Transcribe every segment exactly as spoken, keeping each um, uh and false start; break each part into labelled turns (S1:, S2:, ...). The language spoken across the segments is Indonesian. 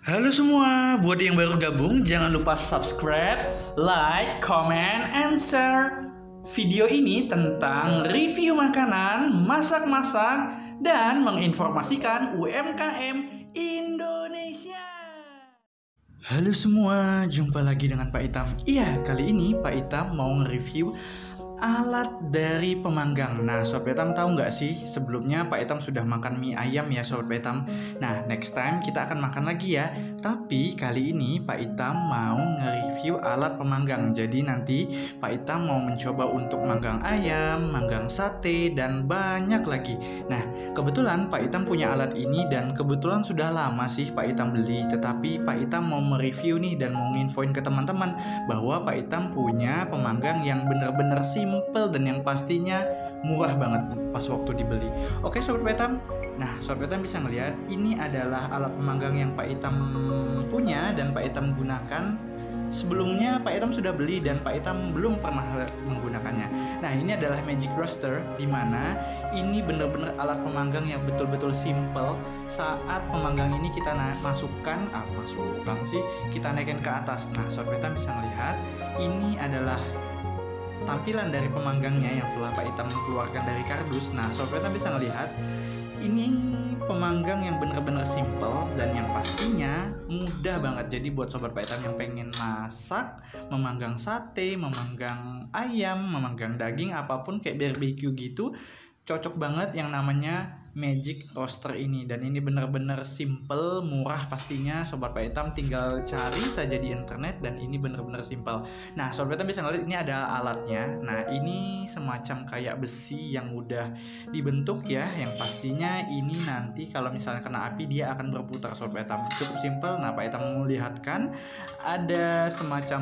S1: Halo semua, buat yang baru gabung jangan lupa subscribe, like, comment, and share. Video ini tentang review makanan, masak-masak, dan menginformasikan U M K M Indonesia. Halo semua, jumpa lagi dengan Pak Itam. Iya, kali ini Pak Itam mau nge-review alat dari pemanggang. Nah, Sobat Itam tahu nggak sih, sebelumnya Pak Itam sudah makan mie ayam ya Sobat Itam. Nah, next time kita akan makan lagi ya. Tapi kali ini Pak Itam mau nge-review alat pemanggang. Jadi nanti Pak Itam mau mencoba untuk manggang ayam, manggang sate, dan banyak lagi. Nah, kebetulan Pak Itam punya alat ini dan kebetulan sudah lama sih Pak Itam beli. Tetapi Pak Itam mau mereview nih dan mau nginfoin ke teman-teman bahwa Pak Itam punya pemanggang yang bener-bener simple dan yang pastinya murah banget pas waktu dibeli. Oke Sobat Pak Itam. Nah, Sobat Itam bisa ngelihat ini adalah alat pemanggang yang Pak Itam punya dan Pak Itam gunakan. Sebelumnya Pak Itam sudah beli dan Pak Itam belum pernah menggunakannya. Nah, ini adalah Magic Roaster, di mana ini benar-benar alat pemanggang yang betul-betul simple. Saat pemanggang ini kita masukkan, ah masukkan sih, kita naikin ke atas. Nah, Sobat Itam bisa melihat ini adalah tampilan dari pemanggangnya yang setelah Pak Itam keluarkan dari kardus. Nah, Sobat Itam bisa ngelihat ini pemanggang yang benar-benar simple dan yang pastinya mudah banget. Jadi buat Sobat Pak Itam yang pengen masak, memanggang sate, memanggang ayam, memanggang daging, apapun kayak barbecue gitu, cocok banget yang namanya Magic Roaster ini. Dan ini benar-benar simple, murah pastinya. Sobat Pak Itam tinggal cari saja di internet dan ini benar-benar simple. Nah, Sobat Pak Itam bisa ngeliat ini ada alatnya. Nah, ini semacam kayak besi yang udah dibentuk ya, yang pastinya ini nanti kalau misalnya kena api dia akan berputar. Sobat Pak Itam cukup simple. Nah, Pak Itam melihatkan ada semacam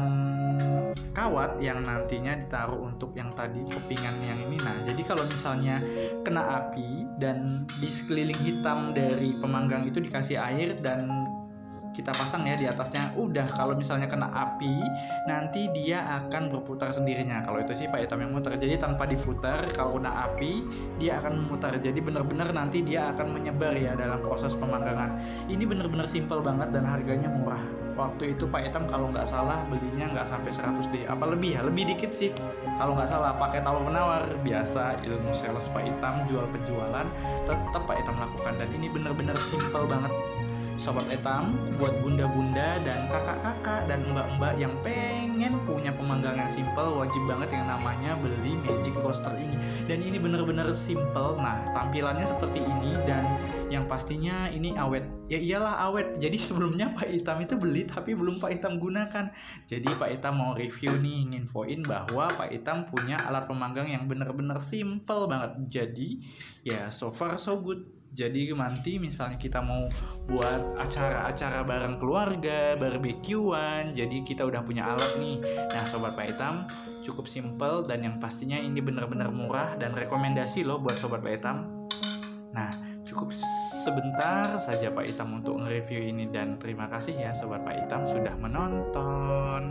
S1: kawat yang nantinya ditaruh untuk yang tadi kepingan yang ini. Nah, jadi kalau misalnya kena api dan di sekeliling hitam dari pemanggang itu dikasih air dan kita pasang ya di atasnya, udah kalau misalnya kena api nanti dia akan berputar sendirinya. Kalau itu sih Pak Itam yang muter, jadi tanpa diputar, kalau kena api dia akan memutar. Jadi benar-benar nanti dia akan menyebar ya dalam proses pemanggangan. Ini benar-benar simple banget dan harganya murah. Waktu itu Pak Itam kalau nggak salah belinya nggak sampai seratus deh, apa lebih ya, lebih dikit sih kalau nggak salah. Pakai tawar penawar, biasa ilmu sales Pak Itam, jual penjualan tetap Pak Itam lakukan. Dan ini benar-benar simple banget Sobat Itam, buat bunda-bunda dan kakak-kakak dan mbak-mbak yang pengen punya pemanggang yang simple, wajib banget yang namanya beli Magic Roaster ini. Dan ini bener-bener simple. Nah, tampilannya seperti ini dan yang pastinya ini awet. Ya iyalah awet. Jadi sebelumnya Pak Itam itu beli tapi belum Pak Itam gunakan. Jadi Pak Itam mau review nih, nginfoin bahwa Pak Itam punya alat pemanggang yang bener-bener simple banget. Jadi ya so far so good. Jadi nanti misalnya kita mau buat acara-acara bareng keluarga, barbekyuan, jadi kita udah punya alat nih. Nah, Sobat Pak Itam, cukup simple dan yang pastinya ini benar-benar murah dan rekomendasi loh buat Sobat Pak Itam. Nah, cukup sebentar saja Pak Itam untuk nge-review ini dan terima kasih ya Sobat Pak Itam sudah menonton.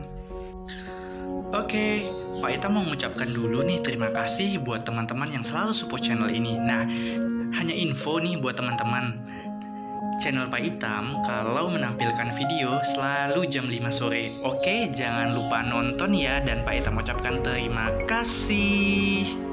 S1: Oke, Pak Itam mau mengucapkan dulu nih terima kasih buat teman-teman yang selalu support channel ini. Nah, hanya info nih buat teman-teman, channel Pak Itam kalau menampilkan video selalu jam lima sore. Oke, jangan lupa nonton ya dan Pak Itam ucapkan terima kasih.